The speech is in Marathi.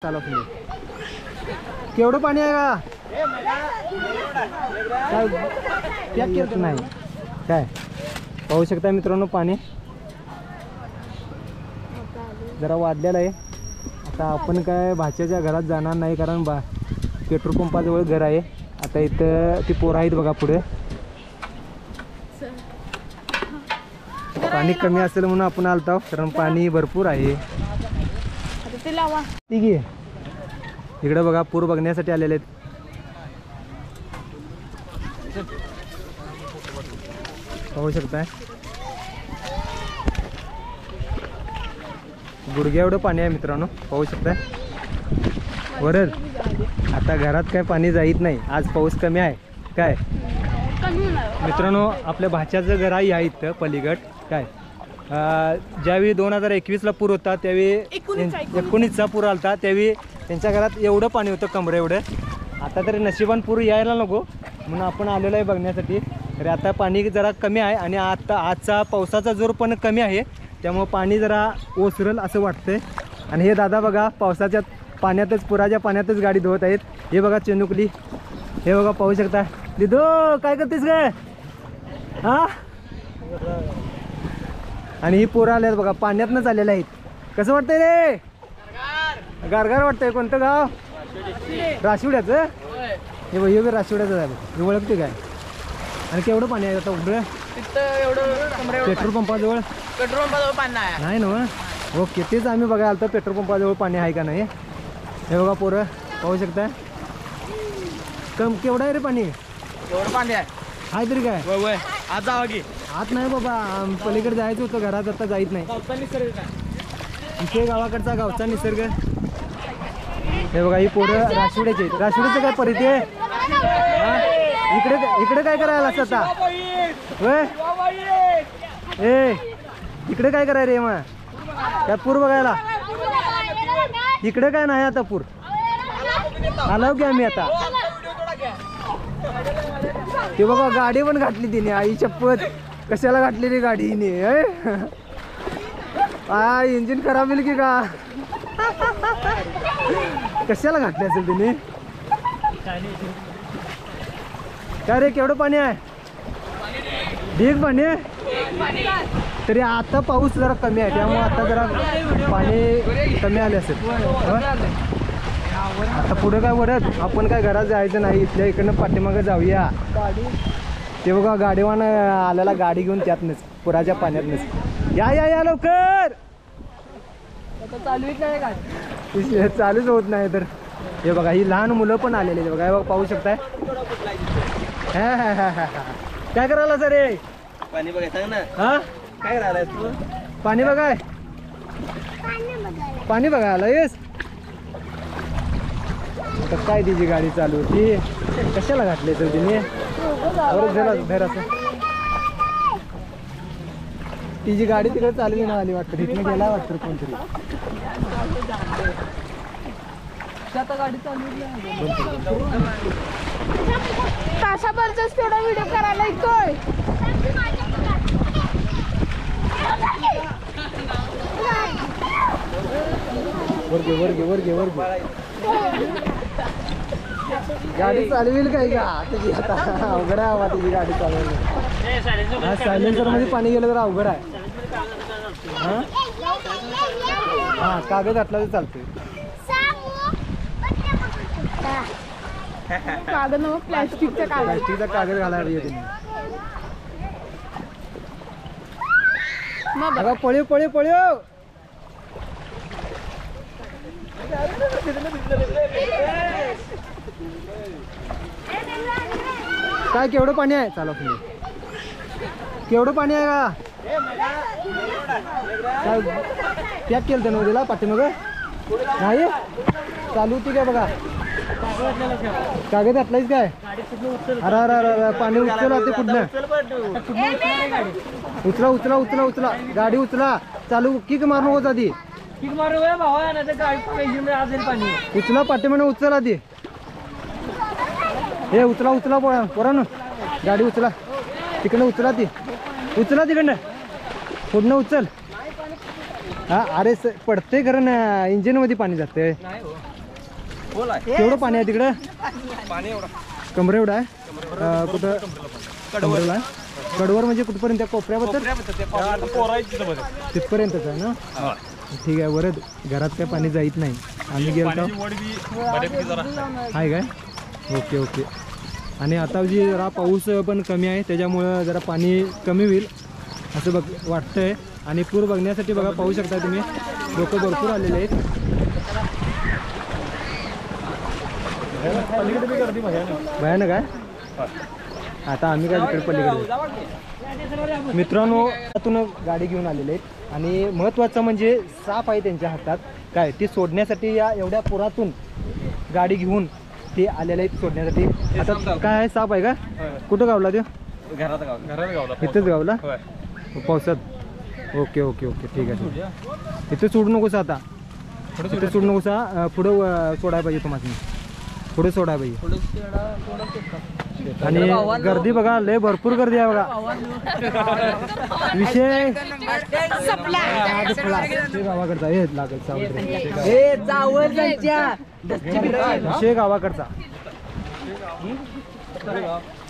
चालू केवढं पाणी आहे का नाही काय पाहू शकता मित्रांनो, पाणी जरा वाढलेलं आहे. आता आपण काय भाच्याच्या घरात जाणार नाही, कारण पेट्रोल पंपाजवळ घर आहे. आता इथं ती पोरं आहेत बघा पुढे. पाणी कमी असेल म्हणून आपण आलतो, कारण पाणी भरपूर आहे. ठीक आहे, इकडे बघा पूर बघण्यासाठी आलेले आहेत. पाहू शकताय गुडघ्या एवढं पाणी आहे मित्रांनो, पाहू शकताय. वरद आता घरात काय पाणी जाईत नाही, आज पाऊस कमी आहे. काय मित्रांनो, आपल्या भाच्याचं घर आहे इथं पलीगड. काय ज्यावेळी 2021ला पूर होता, त्यावेळी 19चा पूर आलता, त्यावेळी त्यांच्या घरात एवढं पाणी होतं कमरे एवढं. आता तरी नशिबान पूर यायला नको म्हणून आपण आलेलो आहे बघण्यासाठी. तरी आता पाणी जरा कमी आहे आणि आता आजचा पावसाचा जोर पण कमी आहे, त्यामुळे पाणी जरा ओसरल असं वाटतंय. आणि हे दादा बघा पावसाच्या पाण्यातच, पुराच्या पाण्यातच गाडी धुवत आहेत. हे बघा चिनुकली, हे बघा पाहू शकता. दिदो काय करतेस काय हा? आणि ही पोरं आल्यात बघा पाण्यातनंच आलेल्या आहेत. कसं वाटतंय रे? गारगार वाटतंय. कोणतं गाव? राशिवड्याचं. हे बघ हे राशिवड्याचं झालं, हे ओळखते काय? आणि केवढं पाणी आहे आता उघडं पेट्रोल पंपाजवळ? पेट्रोल पंपाजवळ पाणी नाही ना. ओके, तेच आम्ही बघा आलतो पेट्रोल पंपाजवळ पाणी आहे का नाही. हे बघा पोरं पाहू शकता. केवढं आहे रे पाणी? एवढं पाणी आहे तरी काय आज जावा की आत नाही बाबा, पलीकडे जायचं होतं, घरात आता जायत नाही. इथे गावाकडचा गावचा निसर्ग. हे बघा ही पोरं राशिवड्याचे. राशिवड्याचं काय परिचय आहे? इकडे इकडे काय करायला असं आता? ए इकडे काय करायला रे मग? काय पूर बघायला? इकडे काय नाही आता पूर आलो की आम्ही आता. ते बघा गाडी पण घातली तिने, आई शपथ कशाला घातलेली गाडी हिने? इंजिन खराब होईल की का? कशाला घातली असेल तिने? काय रे केवढं पाणी आहे? ढीग पाणी आहे. तरी आता पाऊस जरा कमी आहे, त्यामुळे आता जरा पाणी कमी आले असेल. आता पुढे काय वडत आपण काय घरात जायचं नाही, इथल्या इकडनं पाठीमागे जाऊया. ते बघा गाडीवान आलेला गाडी घेऊन त्यातनंच पुराच्या पाण्यातनंच. या या या लवकर. चालूच होत नाही तर. हे बघा ही लहान मुलं पण आलेली बघा. हे बघा पाहू शकताय. काय करायला सर रे? पाणी बघायचं ना. हा काय करायला तू? पाणी बघाय, पाणी बघायला येस. काय तिची गाडी चालू होती, कशाला घातली तर तिने? तिची गाडी तिकडे चालली ना आली वाटतं, तिथून गेला वाटतं कोणतरी. गाडी चालू तासाभरच तेवढा व्हिडिओ करायला येतोय. वर गाडी चालवेल काय का तुझी? आता अवघड आहे हवा तुझी गाडी चालवली. सायलेन्सर मध्ये पाणी गेलं तर अवघड आहे. हा कागद घातला तर चालतोय. कागद नव्ह, प्लॅस्टिकचा कागद घालायला तिने. बघा पळीव पळीव पळीव. काय केवढं पाणी आहे? चालू केवढं पाणी आहे का? काय पॅक केलं त्यानं दिला पाठीमाग नाही चालू होती काय? बघा कागद घातलायच काय? अरे अरे अरे पाणी उचला ते कुठलं? उचला उचला उचला उचला गाडी उचला. चालू किक मारू नको आधी. उचला पाठीमागं उचला आधी. हे उचला उचला पोरांनो गाडी उचला. तिकडनं उचला ती, उचला तिकडनं पुढनं उचल. हा अरे पडते कारण इंजिन मध्ये पाणी जाते. बोल आहे केवढं पाणी आहे तिकडं? पाणी एवढं कमरे एवढं आहे. कुठं कमरेला आहे? कडवर म्हणजे कुठपर्यंत त्या कोपऱ्याबद्दल तिथपर्यंतच आहे ना. ठीक आहे. वरद घरात काय पाणी जाईत नाही. आम्ही गेलो आहे काय. Okay okay. आणि आता जी जरा पाऊस पण कमी आहे त्याच्यामुळं जरा पाणी कमी होईल असं वाटतंय. आणि पूर बघण्यासाठी बघा पाहू शकता तुम्ही लोक भरपूर आलेले आहेत. भयानक आहे. आता आम्ही काय तिकडे पलीकडे मित्रांनो त्यातून गाडी घेऊन आलेले आहेत. आणि महत्त्वाचं म्हणजे साप आहे त्यांच्या हातात काय ती सोडण्यासाठी या एवढ्या पुरातून गाडी घेऊन ते आलेले आहेत सोडण्यासाठी. आता काय आहे साप आहे का? कुठं गावला ते? घरात गावला इथंच गावला पावसात. ओके ओके ओके ठीक आहे. इथे सोडू नकोस आता. इथे सोडू नकोस. पुढं सोडायला पाहिजे तुम्हाला. पुढे सोडायला पाहिजे. आणि गर्दी बघा लय भरपूर गर्दी आहे बघा. विषय गावाकडचा हे लागेल विषय गावाकडचा.